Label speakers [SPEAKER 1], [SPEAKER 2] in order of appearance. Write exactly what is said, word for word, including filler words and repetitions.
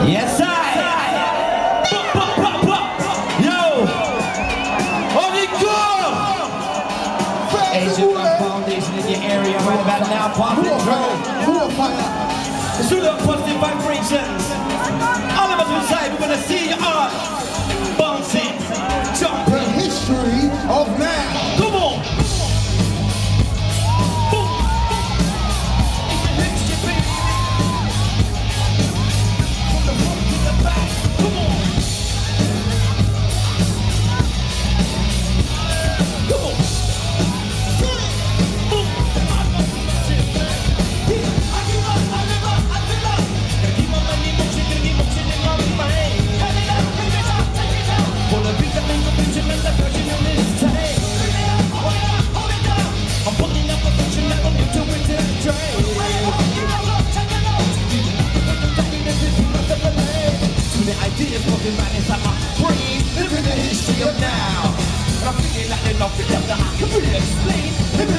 [SPEAKER 1] Yes, I. Yo, on the go. Asian Rock Foundation in your area right about now. Pop it,
[SPEAKER 2] Who fire?
[SPEAKER 1] Shoot up positive vibrations. All of us inside, we're gonna see you all bouncing, jumping.
[SPEAKER 2] The history of man.
[SPEAKER 1] Come on. Living the history of now. And I'm feeling like there's nothing else that I can really explain.